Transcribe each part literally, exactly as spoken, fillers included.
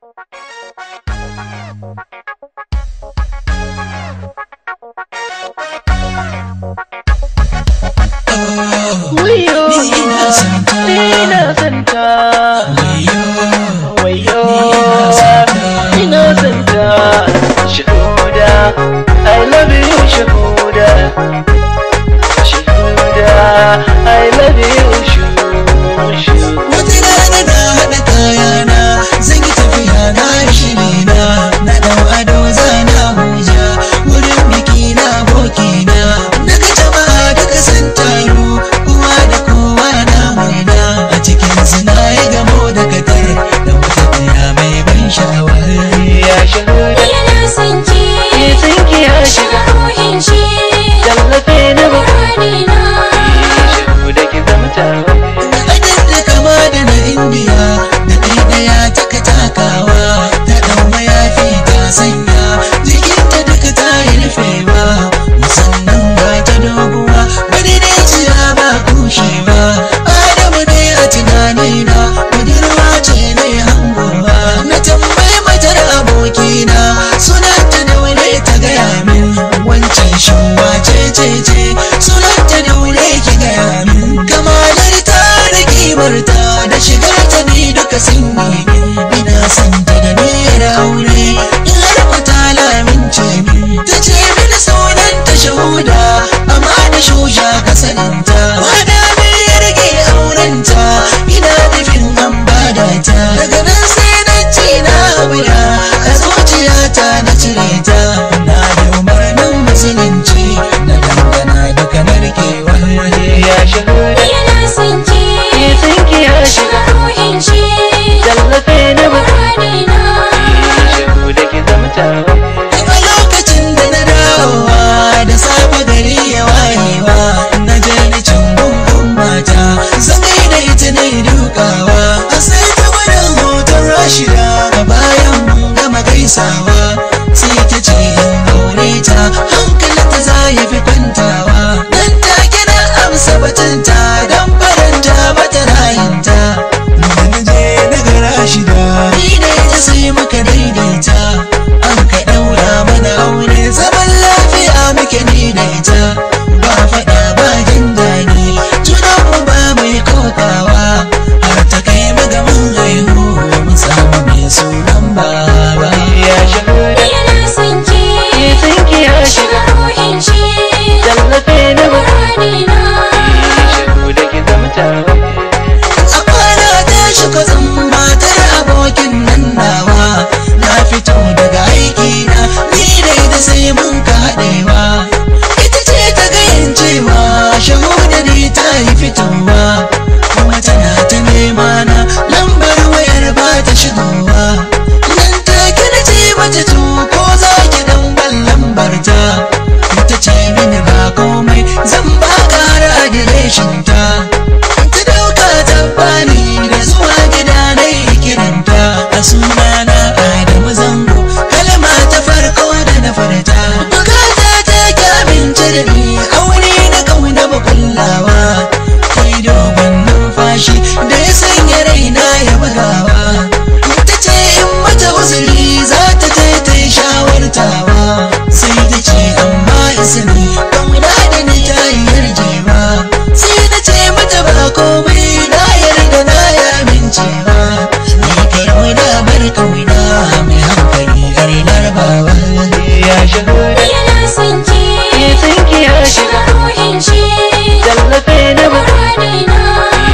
Wayo, ina santa. Wayo, ina santa. Shahuda, I love you, Shahuda. Shahuda, I love you, Shahuda. Wata rana na haɗa kayana, zan yi tafiya na shiri na. Na ɗau ado zana Abuja, wurin biki na abokina. Naga jama'a duka sun taru, kowa da kowa na murna. A cikin su na yi gamo da katar, da wata ɗaya mai ban sha'awa. Ya Shahuda, Yana son ki, ke san ki ya shiga. ruhin shi, Tallafe na muradi na. Shahuda ki zama tawa. Adar da kama da na Indiya, da ɗaiɗaya taka takawa. Ta ɗau mayafi ta sanya, jikinta duka ta yi rufewa. Musamman ba ta doguwa, madaidaiciya ba kushewa. Adamu ne a tunanina, budurwa ce na yi hangowa. Na tambayi matar abokina, sunanta daure ta gaya min. Wancan shuwa ce ce ce, sunanta daure ki gaya min. Kamalar ta da kimarta da shigarta ni duka sun yi min. Ina son ta da niyyar aure, in har ku ta lamince min. Ta ce mini sunanta Shahuda, amma da shusha ka saninta. Wada ne ya rage aurenta, ina nufin an bada ta. Daga nan sai na ce na wuya, a zuciyata na cire ta. Na da umarnin musulunci, na dangana duka narkewa. Ya Shahuda, Yana son ki, ke san ki ya shiga. ruhin shi, Tallafe na muradi na. Shahuda ki zama tawa. A lokacin da na dawowa da safe gari ya wayewa, na je ni cin gungun mata, zane da ita na yi dukawa. A sai ta gwadon hoton Rashida, bayan mun gama gaisawa, sai ta ce in aure ta, hankalinta za ya fi kwantawa. Nan take na amsa batunta, don faranta mata rayinta. Da na je na ga Rashida, ni da ita sai muka daidaita. An ka ɗaura mana aure, zaman lafiya muke ni da ita. Ba faɗa ba jin daɗi, junanmu ba mai kokawa. Har ta kai magamin haihu, mun samu mai sunan baba. Ya Shahuda, Yana son ki, ke san ki ya shiga. ruhin shi, Tallafe na muradi na. Shahuda ki zama tawa. A kwana tashi kwatsan matar abokin nan nawa, na fito daga aiki na, ni da ita sai mun ka haɗewa. Ita ce ta gayin cewa Shahuda ni ta yi fitowa, kuma tana ta nema na, lambar wayar ba ta shigowa. Nan take na ce mata to ko za ki dan ban lambar ta. Ta ce mini ba komai, zan ba ka har adireshin ta. Ta dauka ta bani da zuwa gida na yi kiranta. A sunana Adamu Zango, kalma ta farko da na farta. Bukata ta ki amince da ni, aure na kauna ba kullawa. Kai dogon numfashi da ya sanya raina ya bugawa. Ta ce in mata uzuri za ta je ta yi shawartawa. Sai ta ce amma izini, kauna da ni ta yi yarjewa. Sai na ce mata ba komai, na yarda na ya amincewa. Ni karo da bar kauna, mai hankali har larabawa. Ya Shahuda, Yana son ki, ke san ki ya shiga. ruhin shi, Tallafe na muradi na.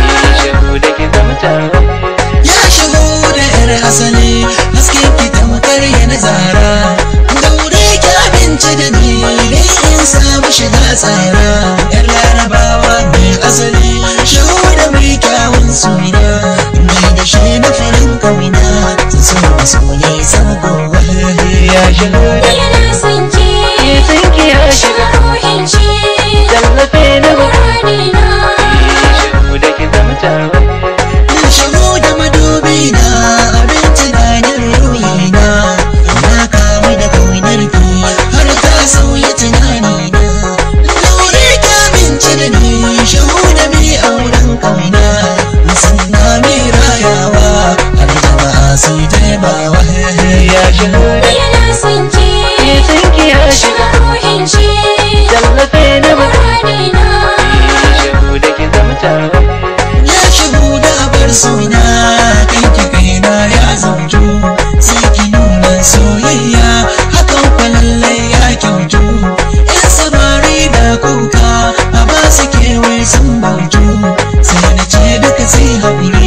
Shahuda ki zama tawa. Ya shigo da yar asali, hasken ki tamkar yana zara. Daure ki abinci da ni, dai in samu shiga tsara. Yar larabawa mai asali, shigo da mai kyawun suna. Ni da shi na farin kauna, su so da soyayya sagowa. Ya Shahuda, Yana son ki, ke san ki ya shiga. ruhin shi, Tallafe na muradi na. Shahuda ki zama tawa. Shigo da madubi na, abin tunanin ruhina. Na kamu da kaunar ki, har ta sauya tunani na. Daure ki abinci da ni, shigo da mai auren kauna. Musanna mai rayawa, har jama'a su taimawa. Ya shigo da bar suna kanki kaina ya zaujo, sai ki nuna soyayya hakan kwalallai ya kyautu. Yan samari da kuka a ba su kewaye sun bautu, sai na ce duka sai haƙuri.